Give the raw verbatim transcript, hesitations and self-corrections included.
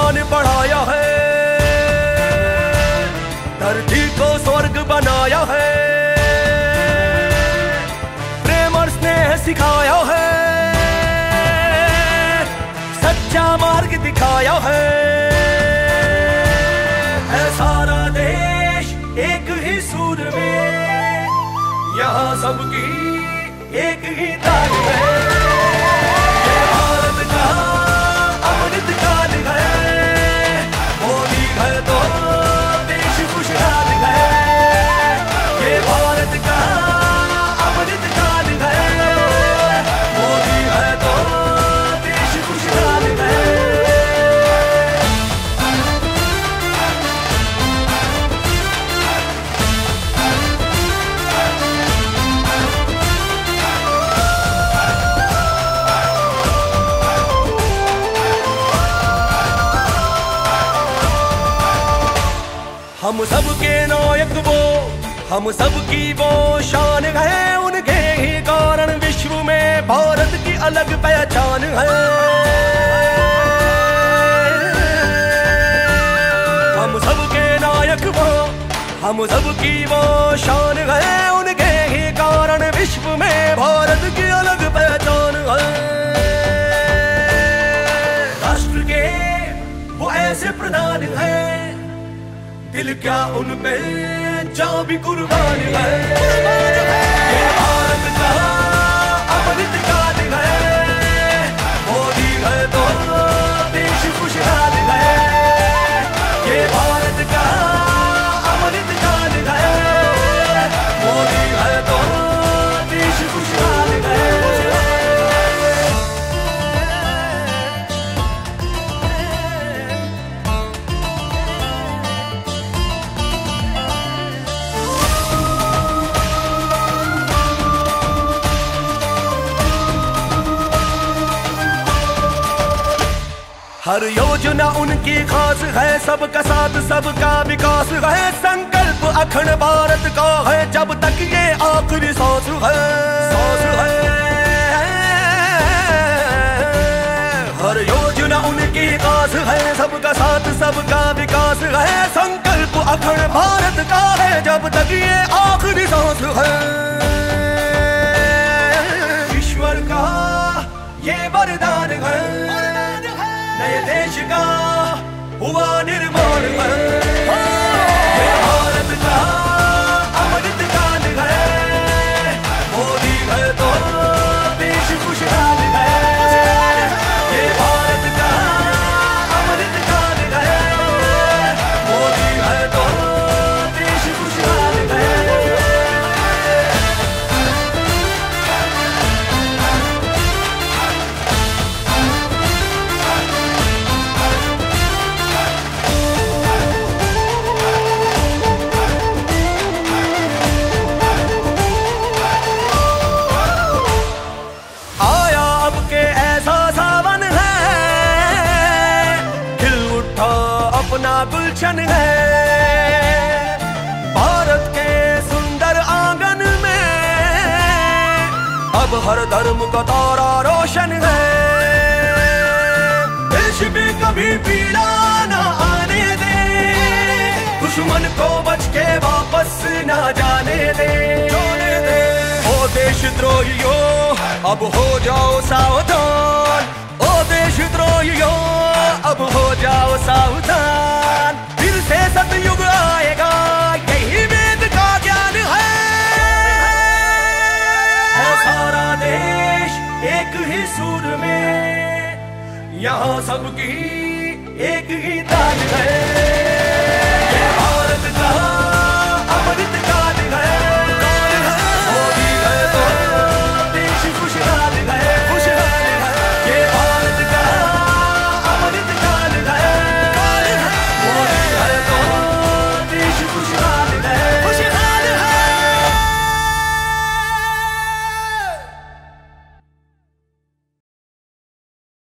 ज्ञान बढ़ाया है, धरती को स्वर्ग बनाया है, प्रेम और स्नेह सिखाया है, सच्चा मार्ग दिखाया है। है सारा देश एक ही सूर में, यहाँ सबकी एक ही ताल है। ये भारत का अमृत काल है, मोदी है तो देश खुशहाल है। ये भारत का अमृत काल है, मोदी है तो देश खुशहाल है। हम सबके नायक वो, हम सबकी वो शान है, उनके ही कारण विश्व में भारत की अलग पहचान है। हम सबके नायक वो, हम सबकी वो शान है, उनके ही कारण विश्व में भारत की अलग पहचान है। राष्ट्र के वो ऐसे प्रधान है, दिल क्या उन पे जान भी कुर्बान है। ये भारत का अमृत काल है, मोदी है तो देश खुशहाल है। ये भारत का अमृत काल है, मोदी है तो देश खुशहाल है। हर योजना उनकी खास है, सबका साथ सबका विकास है। संकल्प अखंड भारत का है, जब तक ये आखिरी सांस है, सांस है। हर योजना उनकी खास है, सबका साथ सबका विकास है। संकल्प अखंड भारत का है, जब तक ये आखिरी सांस है। ईश्वर का ये वरदान है, नए देश का हुआ निर्माण है। ये भारत का अमृत काल है, मोदी है तो देश खुशहाल है। ये भारत का अमृत काल है, मोदी है तो देश खुशहाल है। अपना गुलशन है, भारत के सुंदर आंगन में अब हर धर्म का तारा रोशन है। देश में कभी पीड़ा न आने दे, दुश्मन को बच के वापस न जाने दे, जाने दे। ओ देशद्रोहियों अब हो जाओ सावधान, ओ देशद्रोहियों अब हो जाओ सावधान। फिर से सतयुग आएगा, यही वेद का ज्ञान है। है सारा देश एक ही सूर में, यहाँ सबकी एक ही ताल है। ये भारत का अमृत का